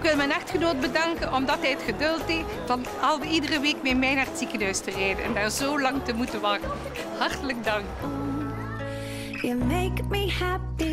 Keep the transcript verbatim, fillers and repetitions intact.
wil mijn echtgenoot bedanken omdat hij het geduld heeft van al, iedere week met mij naar het ziekenhuis te rijden en daar zo lang te moeten wachten. Hartelijk dank. You make me happy.